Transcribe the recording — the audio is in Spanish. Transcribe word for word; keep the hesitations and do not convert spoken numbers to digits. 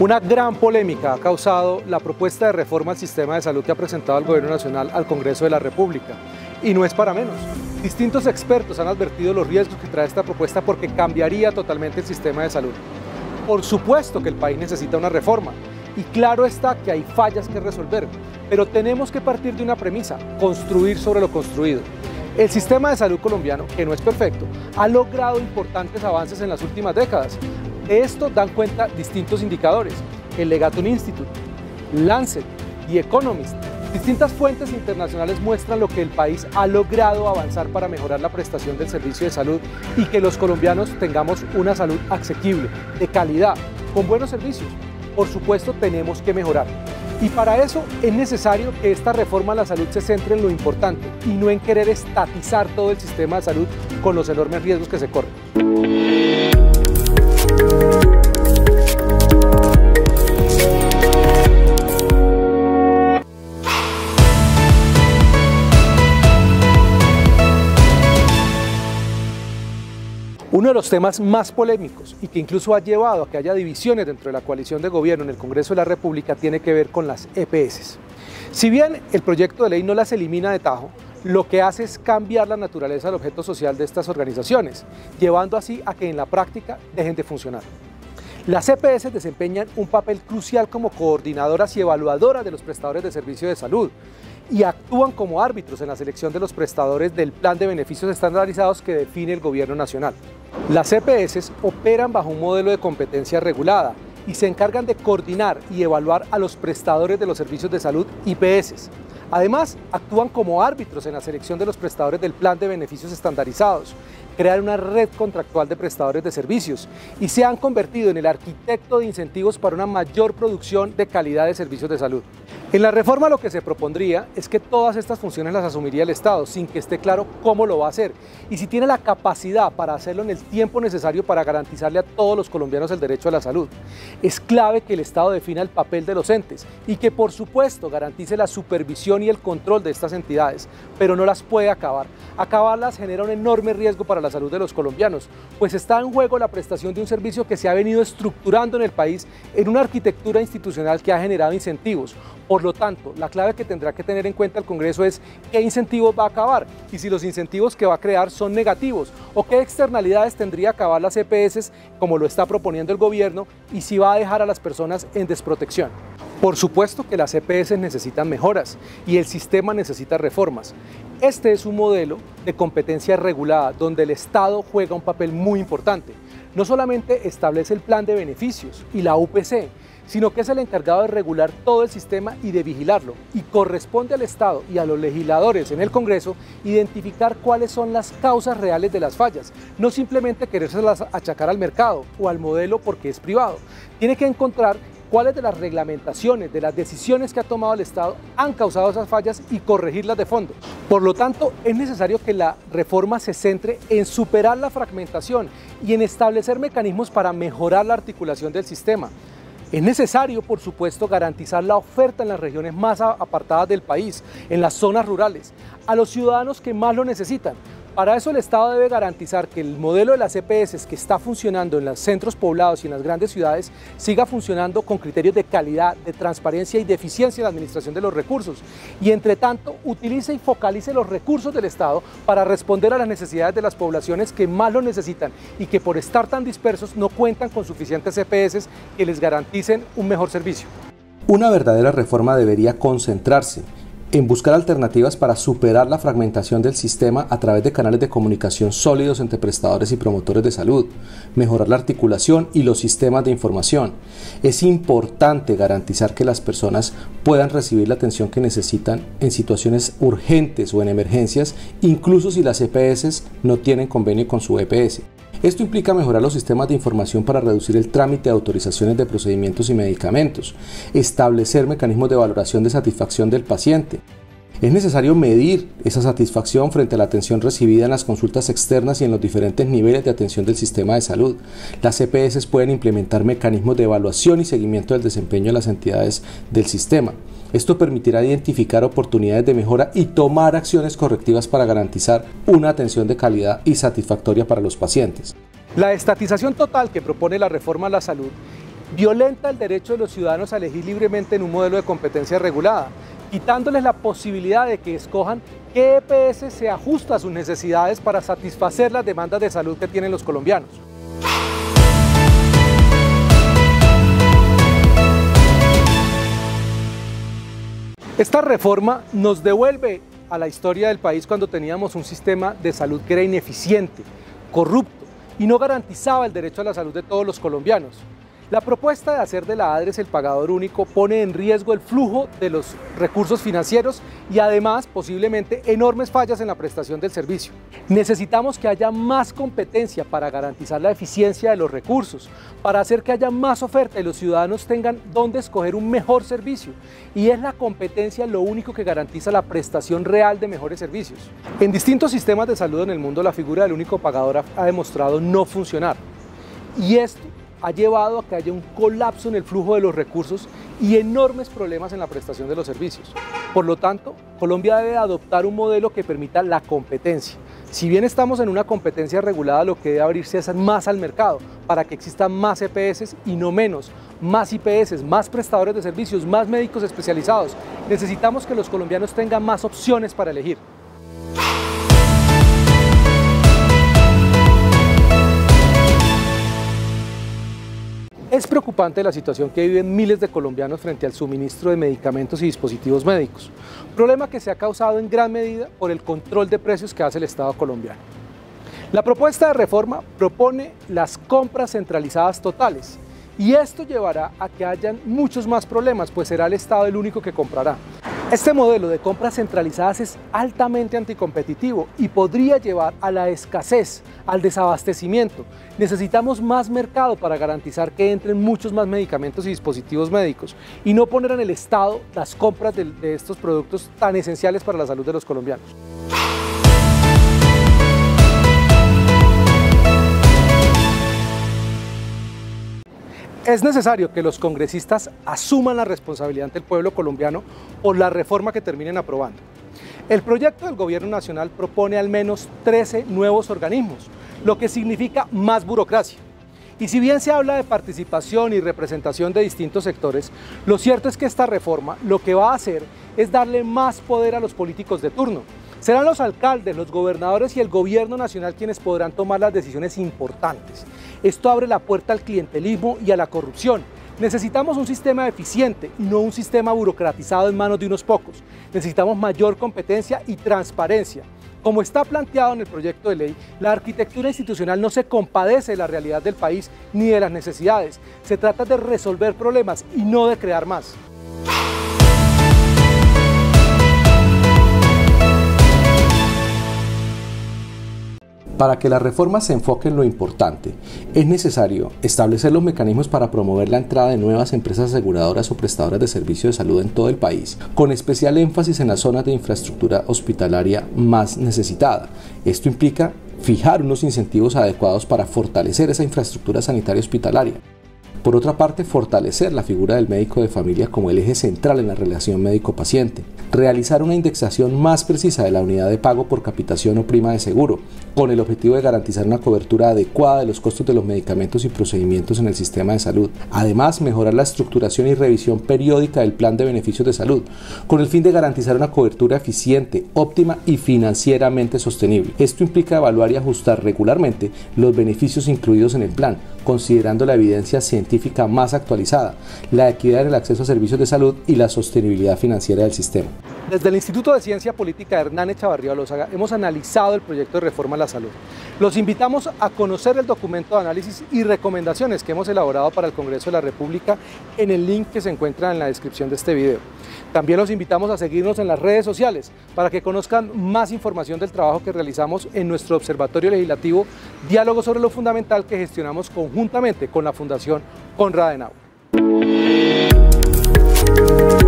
Una gran polémica ha causado la propuesta de reforma al sistema de salud que ha presentado el Gobierno Nacional al Congreso de la República. Y no es para menos. Distintos expertos han advertido los riesgos que trae esta propuesta porque cambiaría totalmente el sistema de salud. Por supuesto que el país necesita una reforma. Y claro está que hay fallas que resolver. Pero tenemos que partir de una premisa: construir sobre lo construido. El sistema de salud colombiano, que no es perfecto, ha logrado importantes avances en las últimas décadas. De esto dan cuenta distintos indicadores: el Legatón Institute, Lancet y Economist. Distintas fuentes internacionales muestran lo que el país ha logrado avanzar para mejorar la prestación del servicio de salud y que los colombianos tengamos una salud asequible, de calidad, con buenos servicios. Por supuesto, tenemos que mejorar. Y para eso es necesario que esta reforma a la salud se centre en lo importante y no en querer estatizar todo el sistema de salud con los enormes riesgos que se corren. Uno de los temas más polémicos y que incluso ha llevado a que haya divisiones dentro de la coalición de gobierno en el Congreso de la República tiene que ver con las E P S. Si bien el proyecto de ley no las elimina de tajo, lo que hace es cambiar la naturaleza del objeto social de estas organizaciones, llevando así a que en la práctica dejen de funcionar. Las E P S desempeñan un papel crucial como coordinadoras y evaluadoras de los prestadores de servicio de salud y actúan como árbitros en la selección de los prestadores del plan de beneficios estandarizados que define el Gobierno Nacional. Las E P S operan bajo un modelo de competencia regulada y se encargan de coordinar y evaluar a los prestadores de los servicios de salud I P S. Además, actúan como árbitros en la selección de los prestadores del plan de beneficios estandarizados, crean una red contractual de prestadores de servicios y se han convertido en el arquitecto de incentivos para una mayor producción de calidad de servicios de salud. En la reforma lo que se propondría es que todas estas funciones las asumiría el Estado, sin que esté claro cómo lo va a hacer y si tiene la capacidad para hacerlo en el tiempo necesario para garantizarle a todos los colombianos el derecho a la salud. Es clave que el Estado defina el papel de los entes y que por supuesto garantice la supervisión y el control de estas entidades, pero no las puede acabar. Acabarlas genera un enorme riesgo para la salud de los colombianos, pues está en juego la prestación de un servicio que se ha venido estructurando en el país en una arquitectura institucional que ha generado incentivos. Por lo tanto, la clave que tendrá que tener en cuenta el Congreso es qué incentivos va a acabar y si los incentivos que va a crear son negativos o qué externalidades tendría acabar las E P S como lo está proponiendo el gobierno y si va a dejar a las personas en desprotección. Por supuesto que las E P S necesitan mejoras y el sistema necesita reformas. Este es un modelo de competencia regulada donde el Estado juega un papel muy importante. No solamente establece el plan de beneficios y la U P C, sino que es el encargado de regular todo el sistema y de vigilarlo, y corresponde al Estado y a los legisladores en el Congreso identificar cuáles son las causas reales de las fallas, no simplemente querérselas achacar al mercado o al modelo porque es privado. Tiene que encontrar cuáles de las reglamentaciones, de las decisiones que ha tomado el Estado han causado esas fallas y corregirlas de fondo. Por lo tanto, es necesario que la reforma se centre en superar la fragmentación y en establecer mecanismos para mejorar la articulación del sistema. Es necesario, por supuesto, garantizar la oferta en las regiones más apartadas del país, en las zonas rurales, a los ciudadanos que más lo necesitan. Para eso el Estado debe garantizar que el modelo de las E P S que está funcionando en los centros poblados y en las grandes ciudades siga funcionando con criterios de calidad, de transparencia y de eficiencia en la administración de los recursos. Y entre tanto, utilice y focalice los recursos del Estado para responder a las necesidades de las poblaciones que más lo necesitan y que por estar tan dispersos no cuentan con suficientes E P S que les garanticen un mejor servicio. Una verdadera reforma debería concentrarse en buscar alternativas para superar la fragmentación del sistema a través de canales de comunicación sólidos entre prestadores y promotores de salud, mejorar la articulación y los sistemas de información. Es importante garantizar que las personas puedan recibir la atención que necesitan en situaciones urgentes o en emergencias, incluso si las E P S no tienen convenio con su E P S. Esto implica mejorar los sistemas de información para reducir el trámite de autorizaciones de procedimientos y medicamentos, establecer mecanismos de valoración de satisfacción del paciente. Es necesario medir esa satisfacción frente a la atención recibida en las consultas externas y en los diferentes niveles de atención del sistema de salud. Las E P S pueden implementar mecanismos de evaluación y seguimiento del desempeño de las entidades del sistema. Esto permitirá identificar oportunidades de mejora y tomar acciones correctivas para garantizar una atención de calidad y satisfactoria para los pacientes. La estatización total que propone la reforma a la salud violenta el derecho de los ciudadanos a elegir libremente en un modelo de competencia regulada, quitándoles la posibilidad de que escojan qué E P S se ajusta a sus necesidades para satisfacer las demandas de salud que tienen los colombianos. Esta reforma nos devuelve a la historia del país cuando teníamos un sistema de salud que era ineficiente, corrupto y no garantizaba el derecho a la salud de todos los colombianos. La propuesta de hacer de la ADRES el pagador único pone en riesgo el flujo de los recursos financieros y además posiblemente enormes fallas en la prestación del servicio. Necesitamos que haya más competencia para garantizar la eficiencia de los recursos, para hacer que haya más oferta y los ciudadanos tengan dónde escoger un mejor servicio. Y es la competencia lo único que garantiza la prestación real de mejores servicios. En distintos sistemas de salud en el mundo la figura del único pagador ha demostrado no funcionar. Y esto ha llevado a que haya un colapso en el flujo de los recursos y enormes problemas en la prestación de los servicios. Por lo tanto, Colombia debe adoptar un modelo que permita la competencia. Si bien estamos en una competencia regulada, lo que debe abrirse es más al mercado para que existan más E P S y no menos, más I P S, más prestadores de servicios, más médicos especializados. Necesitamos que los colombianos tengan más opciones para elegir. Es preocupante la situación que viven miles de colombianos frente al suministro de medicamentos y dispositivos médicos, problema que se ha causado en gran medida por el control de precios que hace el Estado colombiano. La propuesta de reforma propone las compras centralizadas totales y esto llevará a que hayan muchos más problemas, pues será el Estado el único que comprará. Este modelo de compras centralizadas es altamente anticompetitivo y podría llevar a la escasez, al desabastecimiento. Necesitamos más mercado para garantizar que entren muchos más medicamentos y dispositivos médicos y no poner en el Estado las compras de, de estos productos tan esenciales para la salud de los colombianos. Es necesario que los congresistas asuman la responsabilidad ante el pueblo colombiano por la reforma que terminen aprobando. El proyecto del Gobierno Nacional propone al menos trece nuevos organismos, lo que significa más burocracia. Y si bien se habla de participación y representación de distintos sectores, lo cierto es que esta reforma lo que va a hacer es darle más poder a los políticos de turno. Serán los alcaldes, los gobernadores y el gobierno nacional quienes podrán tomar las decisiones importantes. Esto abre la puerta al clientelismo y a la corrupción. Necesitamos un sistema eficiente y no un sistema burocratizado en manos de unos pocos. Necesitamos mayor competencia y transparencia. Como está planteado en el proyecto de ley, la arquitectura institucional no se compadece de la realidad del país ni de las necesidades. Se trata de resolver problemas y no de crear más. Para que la reforma se enfoque en lo importante, es necesario establecer los mecanismos para promover la entrada de nuevas empresas aseguradoras o prestadoras de servicios de salud en todo el país, con especial énfasis en las zonas de infraestructura hospitalaria más necesitada. Esto implica fijar unos incentivos adecuados para fortalecer esa infraestructura sanitaria hospitalaria. Por otra parte, fortalecer la figura del médico de familia como el eje central en la relación médico-paciente. Realizar una indexación más precisa de la unidad de pago por capitación o prima de seguro, con el objetivo de garantizar una cobertura adecuada de los costos de los medicamentos y procedimientos en el sistema de salud. Además, mejorar la estructuración y revisión periódica del plan de beneficios de salud, con el fin de garantizar una cobertura eficiente, óptima y financieramente sostenible. Esto implica evaluar y ajustar regularmente los beneficios incluidos en el plan, considerando la evidencia científica más actualizada, la equidad en el acceso a servicios de salud y la sostenibilidad financiera del sistema. Desde el Instituto de Ciencia Política Hernán Echavarría Olózaga hemos analizado el proyecto de reforma a la salud. Los invitamos a conocer el documento de análisis y recomendaciones que hemos elaborado para el Congreso de la República en el link que se encuentra en la descripción de este video. También los invitamos a seguirnos en las redes sociales para que conozcan más información del trabajo que realizamos en nuestro Observatorio Legislativo Diálogo sobre lo Fundamental que gestionamos conjuntamente con la Fundación Konrad Adenauer.